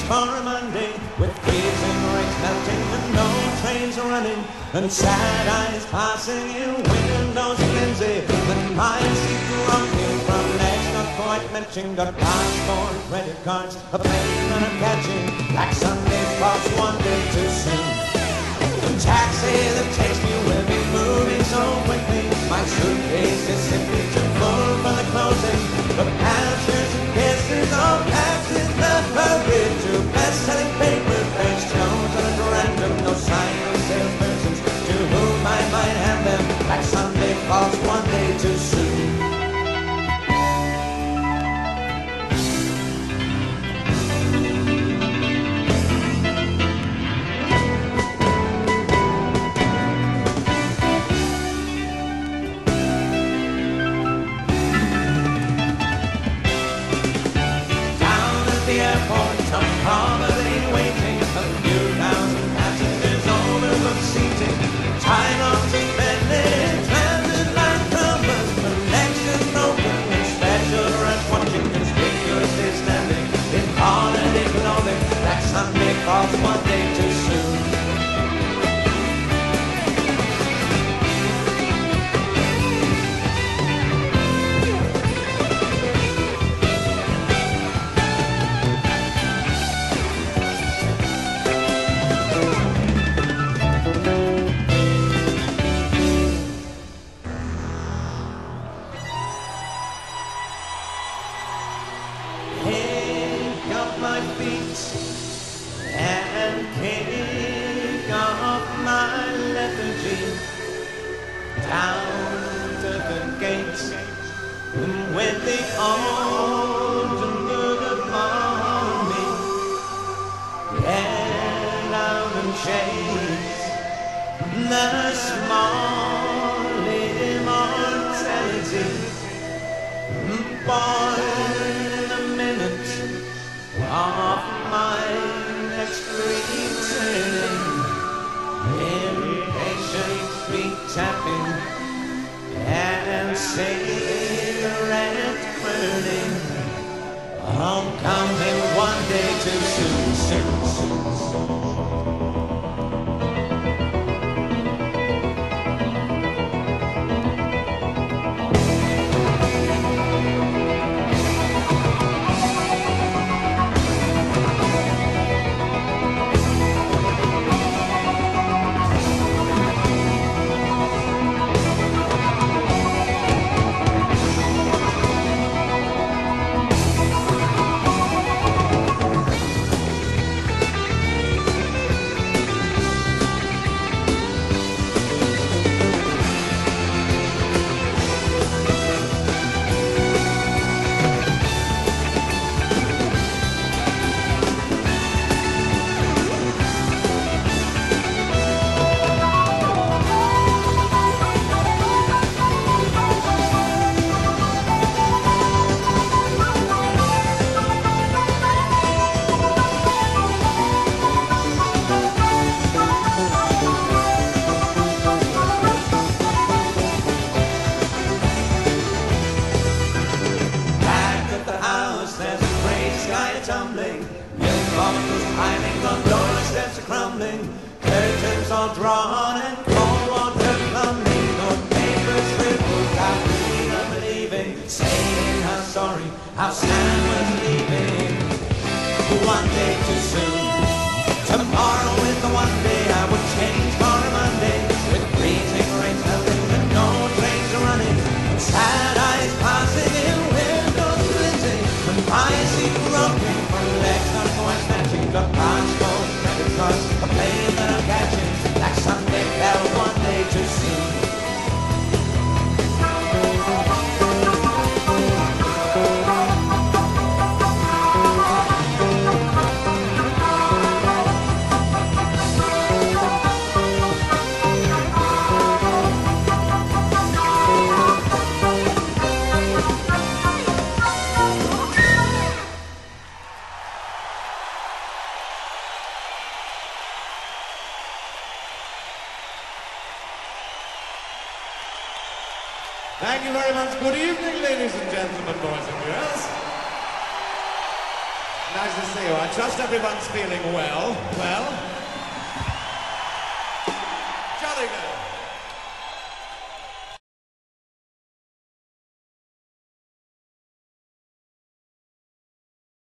for a Monday, with freezing rains melting and no trains running, and sad eyes passing in windows flimsy, and my seat rocking from legs not quite matching. Got passport, credit cards, a plane that I'm catching, like Sunday falls one day too soon. The taxi that takes me will be moving so quickly, my suitcase is simply too full for the closing. The pastures and kisses all packed in the hurry to best-selling paper, fresh chosen at random, no sign of salespersons to whom I might hand them, like Sunday falls one day too soon. Holiday waiting, a few thousand passengers overbooked seating, time off suspended, transit line problems, connections broken, and special rush watching, conspicuously standing in holiday clothing, that Sunday falls one day too soon. My feet and kick off my lethargy down to the gates, and with the autumn mood upon me, get out and chase the small immortality, born a minute of my next returning, impatient feet tapping and cigarette burning, homecoming one day too soon, tumbling, young bottles piling on doorsteps are crumbling, curtains all drawn and cold water plumbing, no papers scribbled out reading unbelieving, saying how sorry, how Sam was leaving. One day too soon, tomorrow is the one day I would change for a Monday, with freezing rain melting and no trains are running, and sad eyes passing in windows glinting, and my seat rocking. Legs not quite matching, got passport, credit cards, a plane that I'm catching, like Sunday fell one day too soon. Thank you very much. Good evening, ladies and gentlemen, boys and girls. Nice to see you. I trust everyone's feeling well. Well? Jolly good.